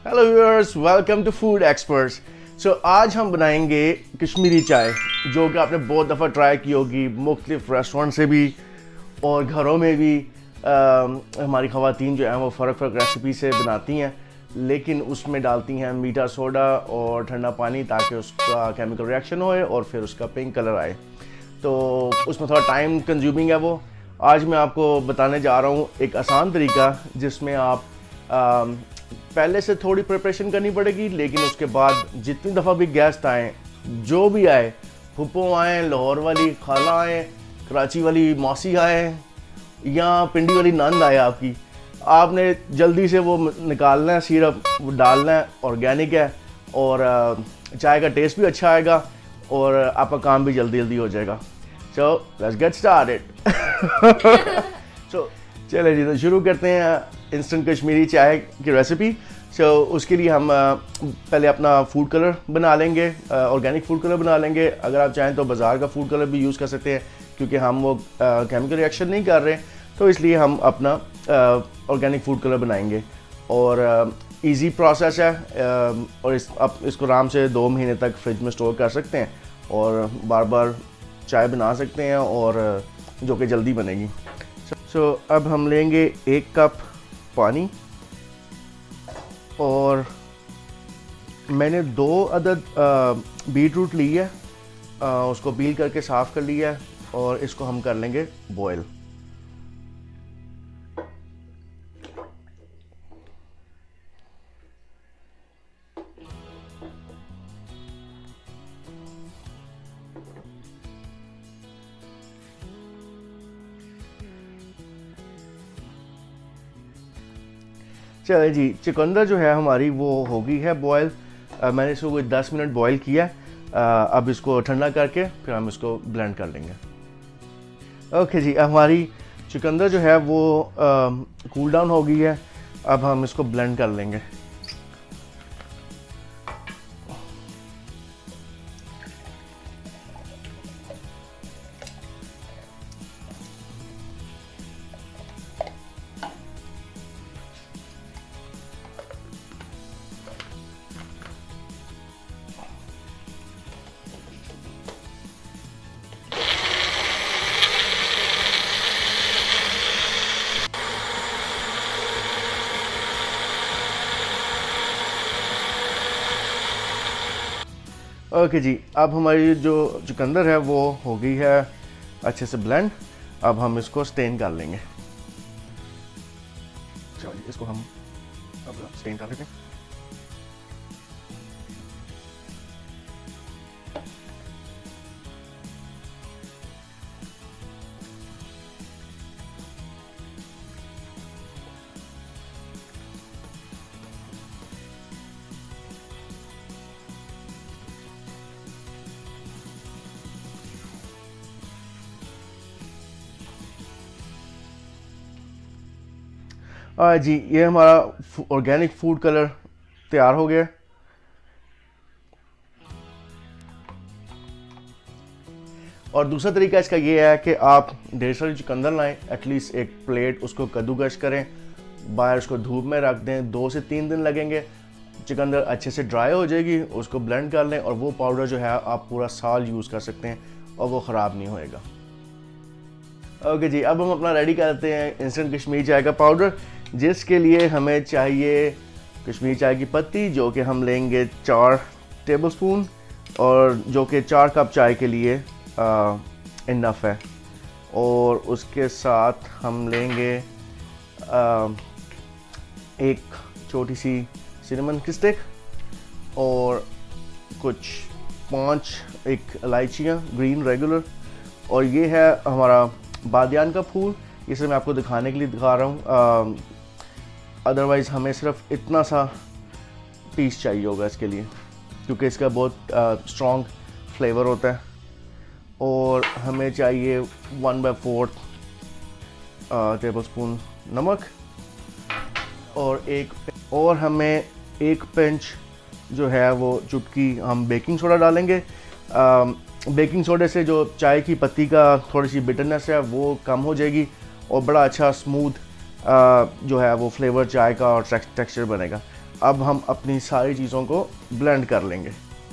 Hello viewers, welcome to food experts. So आज हम बनाएंगे कश्मीरी चाय, जो कि आपने बहुत दफ़ा ट्राई की होगी मुख्तलिफ रेस्टोरेंट से भी और घरों में भी। हमारी ख़वातीन जो हैं वो फ़र्क रेसिपी से बनाती हैं, लेकिन उसमें डालती हैं मीठा सोडा और ठंडा पानी ताकि उसका केमिकल रिएक्शन होए और फिर उसका पिंक कलर आए। तो उसमें थोड़ा टाइम कंज्यूमिंग है वो। आज मैं आपको बताने जा रहा हूँ एक आसान तरीका जिसमें आप पहले से थोड़ी प्रिपरेशन करनी पड़ेगी, लेकिन उसके बाद जितनी दफ़ा भी गेस्ट आए, जो भी आए, फुप्पो आए, लाहौर वाली खाला आए, कराची वाली मौसी आए या पिंडी वाली नंद आए आपने जल्दी से वो निकालना है, सिरप वो डालना है, ऑर्गेनिक है और चाय का टेस्ट भी अच्छा आएगा और आपका काम भी जल्दी जल्दी हो जाएगा। So let's get started. So चलिए जी, तो शुरू करते हैं इंस्टेंट कश्मीरी चाय की रेसिपी। सो उसके लिए हम पहले अपना फूड कलर बना लेंगे, ऑर्गेनिक फूड कलर बना लेंगे। अगर आप चाहें तो बाज़ार का फूड कलर भी यूज़ कर सकते हैं, क्योंकि हम वो केमिकल रिएक्शन नहीं कर रहे, तो इसलिए हम अपना ऑर्गेनिक फूड कलर बनाएंगे। और इजी प्रोसेस है और आप इसको आराम से 2 महीने तक फ्रिज में स्टोर कर सकते हैं और बार बार चाय बना सकते हैं, और जो कि जल्दी बनेगी। सो अब हम लेंगे 1 कप पानी और मैंने 2 अदद बीट रूट ली है, उसको पील करके साफ़ कर लिया है और इसको हम कर लेंगे बॉयल। चलिए जी, चुकंदर जो है हमारी वो हो गई है बॉयल। मैंने इसको कोई 10 मिनट बॉयल किया है। अब इसको ठंडा करके फिर हम इसको ब्लेंड कर लेंगे। ओके जी, हमारी चुकंदर जो है वो कूल डाउन हो गई है। अब हम इसको ब्लेंड कर लेंगे। ओके जी, अब हमारी जो चुकंदर है वो हो गई है अच्छे से ब्लेंड। अब हम इसको स्टेन कर लेंगे। चलिए इसको हम अब स्टेन कर लेते हैं। जी, ये हमारा ऑर्गेनिक फूड कलर तैयार हो गया। और दूसरा तरीका इसका ये है कि आप ढेर सारी चुकंदर लाएं, एटलीस्ट एक प्लेट उसको कद्दूकश करें, बाहर उसको धूप में रख दें, 2 से 3 दिन लगेंगे, चुकंदर अच्छे से ड्राई हो जाएगी, उसको ब्लेंड कर लें और वो पाउडर जो है आप पूरा साल यूज़ कर सकते हैं और वो ख़राब नहीं होएगा। ओके जी, अब हम अपना रेडी करते हैं इंस्टेंट कश्मीरी चाय का पाउडर, जिसके लिए हमें चाहिए कश्मीरी चाय की पत्ती, जो कि हम लेंगे 4 टेबलस्पून और जो कि 4 कप चाय के लिए इनफ है। और उसके साथ हम लेंगे एक छोटी सी सिनेमन की स्टिक और कुछ 5 इलायचियाँ ग्रीन रेगुलर, और ये है हमारा बादियान का फूल। इसे मैं आपको दिखाने के लिए दिखा रहा हूँ, अदरवाइज़ हमें सिर्फ इतना सा पीस चाहिए होगा इसके लिए, क्योंकि इसका बहुत स्ट्रॉन्ग फ्लेवर होता है। और हमें चाहिए 1/4 टेबलस्पून नमक और हमें 1 पिंच जो है वो चुटकी हम बेकिंग सोडा डालेंगे। बेकिंग सोडे से जो चाय की पत्ती का थोड़ी सी बिटरनेस है वो कम हो जाएगी और बड़ा अच्छा स्मूथ जो है वो फ्लेवर चाय का और टेक्सचर बनेगा। अब हम अपनी सारी चीज़ों को ब्लेंड कर लेंगे।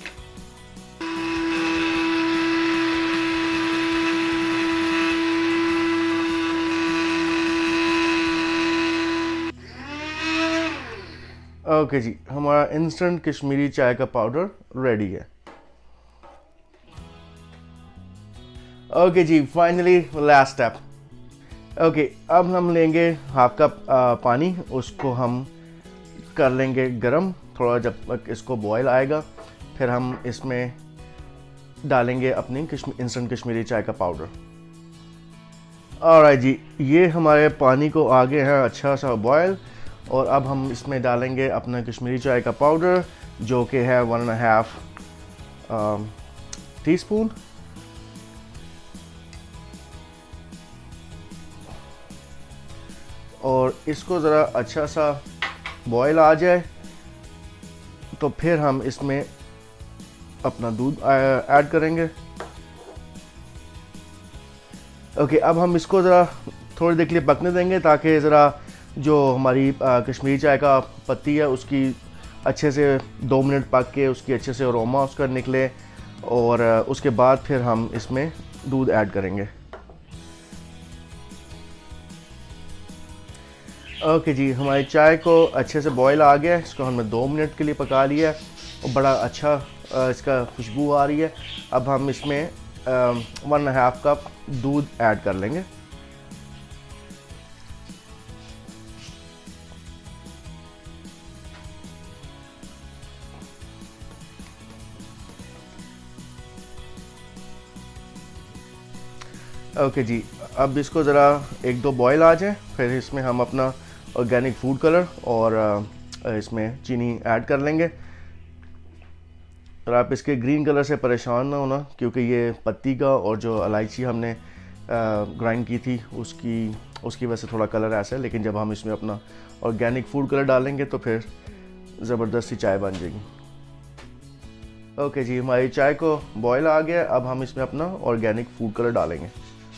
ओके जी, हमारा इंस्टेंट कश्मीरी चाय का पाउडर रेडी है। ओके जी, फाइनली लास्ट स्टेप। ओके, अब हम लेंगे हाफ कप पानी, उसको हम कर लेंगे गरम थोड़ा, जब तक इसको बॉयल आएगा। फिर हम इसमें डालेंगे अपनी इंस्टेंट कश्मीरी चाय का पाउडर। ऑलराइट जी, ये हमारे पानी को आगे है अच्छा सा बॉयल, और अब हम इसमें डालेंगे अपना कश्मीरी चाय का पाउडर जो कि है 1.5 टीस्पून। और इसको ज़रा अच्छा सा बॉयल आ जाए तो फिर हम इसमें अपना दूध ऐड करेंगे। ओके, अब हम इसको ज़रा थोड़ी देर के लिए पकने देंगे ताकि ज़रा जो हमारी कश्मीरी चाय का पत्ती है उसकी अच्छे से 2 मिनट पक के उसकी अच्छे से अरोमा उसका निकले, और उसके बाद फिर हम इसमें दूध ऐड करेंगे। ओके जी, हमारी चाय को अच्छे से बॉयल आ गया है, इसको हमने 2 मिनट के लिए पका लिया है और बड़ा अच्छा इसका खुशबू आ रही है। अब हम इसमें 1.5 कप दूध ऐड कर लेंगे। ओके जी, अब इसको ज़रा 1-2 बॉयल आ जाए, फिर इसमें हम अपना ऑर्गेनिक फूड कलर और इसमें चीनी ऐड कर लेंगे। और आप इसके ग्रीन कलर से परेशान ना होना, क्योंकि ये पत्ती का और जो इलायची हमने ग्राइंड की थी उसकी वजह से थोड़ा कलर ऐसा है, लेकिन जब हम इसमें अपना ऑर्गेनिक फूड कलर डालेंगे तो फिर ज़बरदस्त सी चाय बन जाएगी। ओके जी, हमारी चाय को बॉयल आ गया, अब हम इसमें अपना ऑर्गेनिक फूड कलर डालेंगे।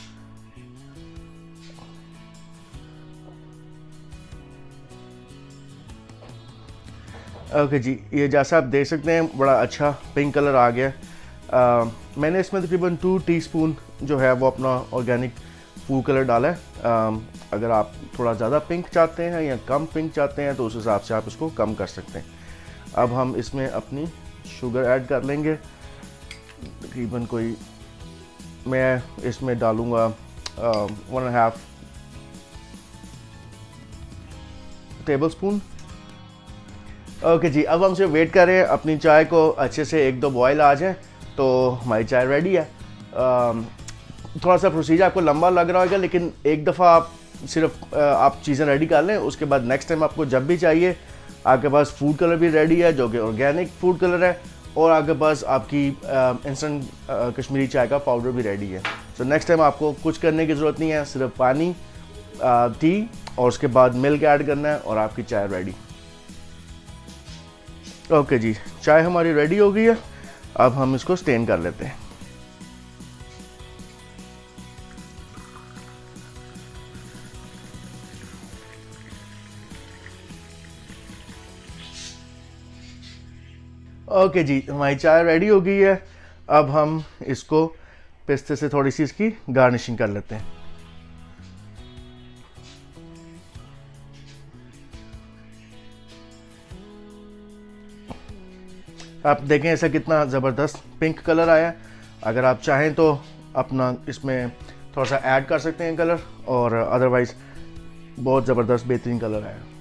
ओके जी, ये जैसा आप देख सकते हैं बड़ा अच्छा पिंक कलर आ गया। मैंने इसमें तकरीबन 2 टीस्पून जो है वो अपना ऑर्गेनिक फूड कलर डाला है। अगर आप थोड़ा ज़्यादा पिंक चाहते हैं या कम पिंक चाहते हैं तो उस हिसाब से आप इसको कम कर सकते हैं। अब हम इसमें अपनी शुगर ऐड कर लेंगे, तकरीबन कोई मैं इसमें डालूँगा 1.5 टेबल स्पून। ओके जी, अब हम सिर्फ वेट कर रहे हैं अपनी चाय को अच्छे से 1-2 बॉयल आ जाए तो हमारी चाय रेडी है। थोड़ा सा प्रोसीजर आपको लंबा लग रहा होगा, लेकिन एक दफ़ा आप सिर्फ आप चीज़ें रेडी कर लें, उसके बाद नेक्स्ट टाइम आपको जब भी चाहिए आपके पास फूड कलर भी रेडी है जो कि ऑर्गेनिक फूड कलर है, और आपके पास आपकी इंस्टेंट कश्मीरी चाय का पाउडर भी रेडी है। सो नेक्स्ट टाइम आपको कुछ करने की ज़रूरत नहीं है, सिर्फ पानी, टी और उसके बाद मिल्क ऐड करना है और आपकी चाय रेडी। ओके जी, चाय हमारी रेडी हो गई है, अब हम इसको स्टेन कर लेते हैं। ओके जी, हमारी चाय रेडी हो गई है, अब हम इसको पिस्ते से थोड़ी सी इसकी गार्निशिंग कर लेते हैं। आप देखें ऐसा कितना ज़बरदस्त पिंक कलर आया। अगर आप चाहें तो अपना इसमें थोड़ा सा ऐड कर सकते हैं कलर, और अदरवाइज़ बहुत ज़बरदस्त बेहतरीन कलर आया।